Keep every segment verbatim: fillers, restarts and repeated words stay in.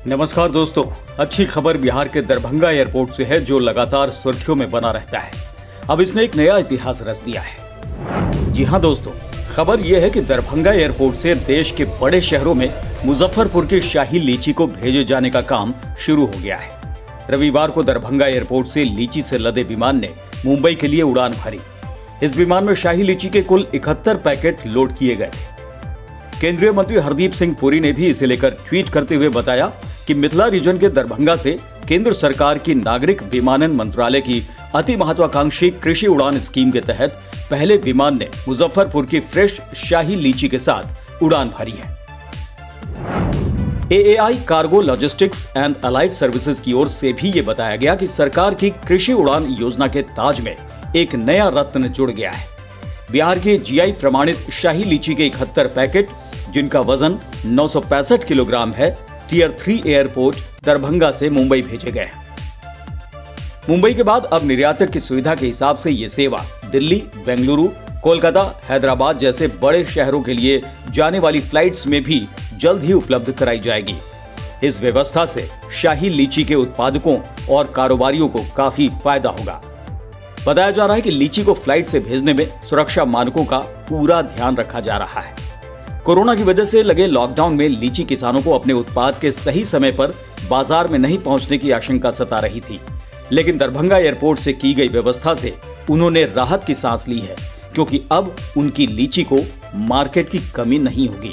नमस्कार दोस्तों, अच्छी खबर बिहार के दरभंगा एयरपोर्ट से है जो लगातार सुर्खियों में बना रहता है। अब इसने एक नया इतिहास रच दिया है। जी हां दोस्तों, खबर यह है कि दरभंगा एयरपोर्ट से देश के बड़े शहरों में मुजफ्फरपुर की शाही लीची को भेजे जाने का काम शुरू हो गया है। रविवार को दरभंगा एयरपोर्ट से लीची से लदे विमान ने मुंबई के लिए उड़ान भरी। इस विमान में शाही लीची के कुल इकहत्तर पैकेट लोड किए गए थे। केंद्रीय मंत्री हरदीप सिंह पुरी ने भी इसे लेकर ट्वीट करते हुए बताया कि मिथिला रीजन के दरभंगा से केंद्र सरकार की नागरिक विमानन मंत्रालय की अति महत्वाकांक्षी कृषि उड़ान स्कीम के तहत पहले विमान ने मुजफ्फरपुर की फ्रेश शाही लीची के साथ उड़ान भरी है। A A I cargo logistics and allied services की ओर से भी ये बताया गया कि सरकार की कृषि उड़ान योजना के ताज में एक नया रत्न जुड़ गया है। बिहार की जी आई प्रमाणित शाही लीची के इकहत्तर पैकेट, जिनका वजन नौ सौ पैंसठ किलोग्राम है, टीयर थ्री एयरपोर्ट दरभंगा से मुंबई भेजे गए। मुंबई के बाद अब निर्यातक की सुविधा के हिसाब से ये सेवा दिल्ली, बेंगलुरु, कोलकाता, हैदराबाद जैसे बड़े शहरों के लिए जाने वाली फ्लाइट्स में भी जल्द ही उपलब्ध कराई जाएगी। इस व्यवस्था से शाही लीची के उत्पादकों और कारोबारियों को काफी फायदा होगा। बताया जा रहा है कि लीची को फ्लाइट से भेजने में सुरक्षा मानकों का पूरा ध्यान रखा जा रहा है। कोरोना की वजह से लगे लॉकडाउन में लीची किसानों को अपने उत्पाद के सही समय पर बाजार में नहीं पहुंचने की आशंका सता रही थी, लेकिन दरभंगा एयरपोर्ट से की गई व्यवस्था से उन्होंने राहत की सांस ली है, क्योंकि अब उनकी लीची को मार्केट की कमी नहीं होगी।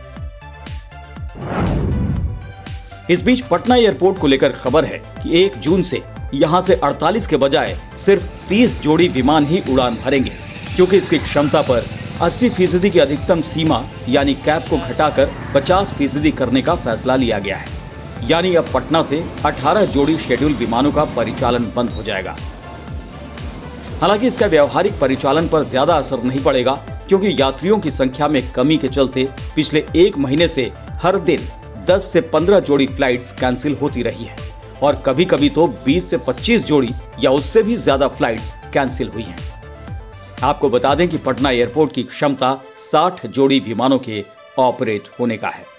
इस बीच पटना एयरपोर्ट को लेकर खबर है कि एक जून से यहां से अड़तालीस के बजाय सिर्फ तीस जोड़ी विमान ही उड़ान भरेंगे, क्योंकि इसकी क्षमता पर अस्सी फीसदी की अधिकतम सीमा यानी कैप को घटाकर पचास फीसदी करने का फैसला लिया गया है। यानी अब पटना से अठारह जोड़ी शेड्यूल विमानों का परिचालन बंद हो जाएगा। हालांकि इसका व्यावहारिक परिचालन पर ज्यादा असर नहीं पड़ेगा, क्योंकि यात्रियों की संख्या में कमी के चलते पिछले एक महीने से हर दिन दस से पंद्रह जोड़ी फ्लाइट्स कैंसिल होती रही है और कभी कभी तो बीस से पच्चीस जोड़ी या उससे भी ज्यादा फ्लाइट्स कैंसिल हुई हैं। आपको बता दें कि पटना एयरपोर्ट की क्षमता साठ जोड़ी विमानों के ऑपरेट होने का है।